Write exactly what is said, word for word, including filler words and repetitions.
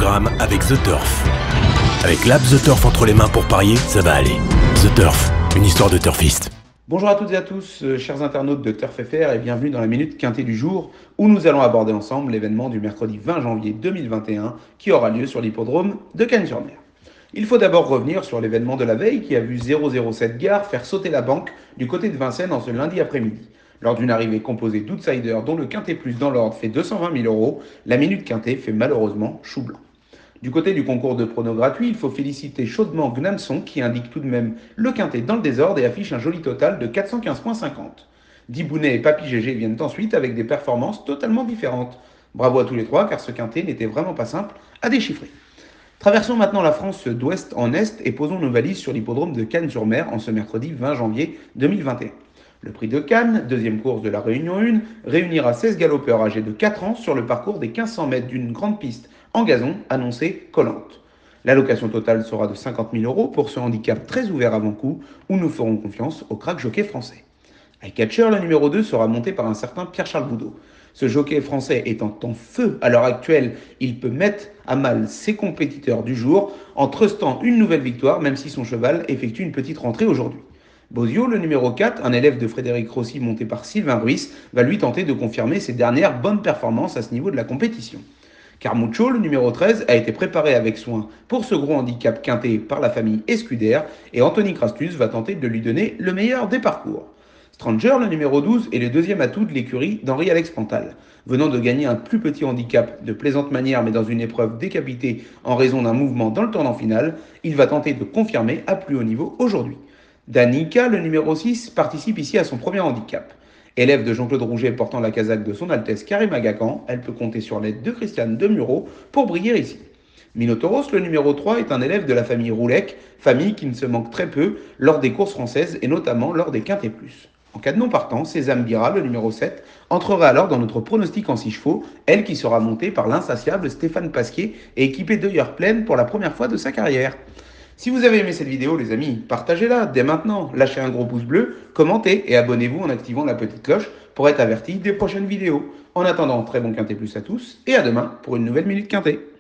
programme avec The Turf. Avec l'app The Turf entre les mains pour parier, ça va aller. The Turf, une histoire de turfiste. Bonjour à toutes et à tous, euh, chers internautes de Turf F R, et bienvenue dans la Minute Quintée du jour, où nous allons aborder ensemble l'événement du mercredi vingt janvier deux mille vingt et un qui aura lieu sur l'hippodrome de Cagnes-sur-Mer. Il faut d'abord revenir sur l'événement de la veille qui a vu zéro zéro sept Gare faire sauter la banque du côté de Vincennes en ce lundi après-midi. Lors d'une arrivée composée d'outsiders dont le Quintet Plus dans l'ordre fait deux cent vingt mille euros, la Minute Quintée fait malheureusement chou blanc. Du côté du concours de pronos gratuit, il faut féliciter chaudement Gnamson qui indique tout de même le Quintet dans le désordre et affiche un joli total de quatre cent quinze virgule cinquante. Dibounet et Papy G G viennent ensuite avec des performances totalement différentes. Bravo à tous les trois car ce Quintet n'était vraiment pas simple à déchiffrer. Traversons maintenant la France d'ouest en est et posons nos valises sur l'hippodrome de Cagnes-sur-Mer en ce mercredi vingt janvier deux mille vingt et un. Le prix de Cannes, deuxième course de la Réunion un, réunira seize galopeurs âgés de quatre ans sur le parcours des quinze cents mètres d'une grande piste en gazon annoncée collante. L'allocation totale sera de cinquante mille euros pour ce handicap très ouvert avant coup où nous ferons confiance au crack jockey français. Eyecatcher, le numéro deux, sera monté par un certain Pierre-Charles Boudot. Ce jockey français étant en feu à l'heure actuelle, il peut mettre à mal ses compétiteurs du jour en trustant une nouvelle victoire même si son cheval effectue une petite rentrée aujourd'hui. Bozio, le numéro quatre, un élève de Frédéric Rossi monté par Sylvain Ruiz, va lui tenter de confirmer ses dernières bonnes performances à ce niveau de la compétition. Carmuccio, le numéro treize, a été préparé avec soin pour ce gros handicap quinté par la famille Escudère et Anthony Crastus va tenter de lui donner le meilleur des parcours. Stranger, le numéro douze, est le deuxième atout de l'écurie d'Henri-Alex Pantal. Venant de gagner un plus petit handicap de plaisante manière mais dans une épreuve décapitée en raison d'un mouvement dans le tournant final, il va tenter de confirmer à plus haut niveau aujourd'hui. Danica, le numéro six, participe ici à son premier handicap. Élève de Jean-Claude Rouget portant la casaque de son Altesse Karim Agacan, elle peut compter sur l'aide de Christiane Demureau pour briller ici. Minotoros, le numéro trois, est un élève de la famille Roulec, famille qui ne se manque très peu lors des courses françaises et notamment lors des Quintet Plus. En cas de non partant, Sésame Bira, le numéro sept, entrera alors dans notre pronostic en six chevaux, elle qui sera montée par l'insatiable Stéphane Pasquier et équipée d'œillères pleines pour la première fois de sa carrière. Si vous avez aimé cette vidéo, les amis, partagez-la dès maintenant, lâchez un gros pouce bleu, commentez et abonnez-vous en activant la petite cloche pour être averti des prochaines vidéos. En attendant, très bon Quintet Plus à tous et à demain pour une nouvelle Minute Quintet.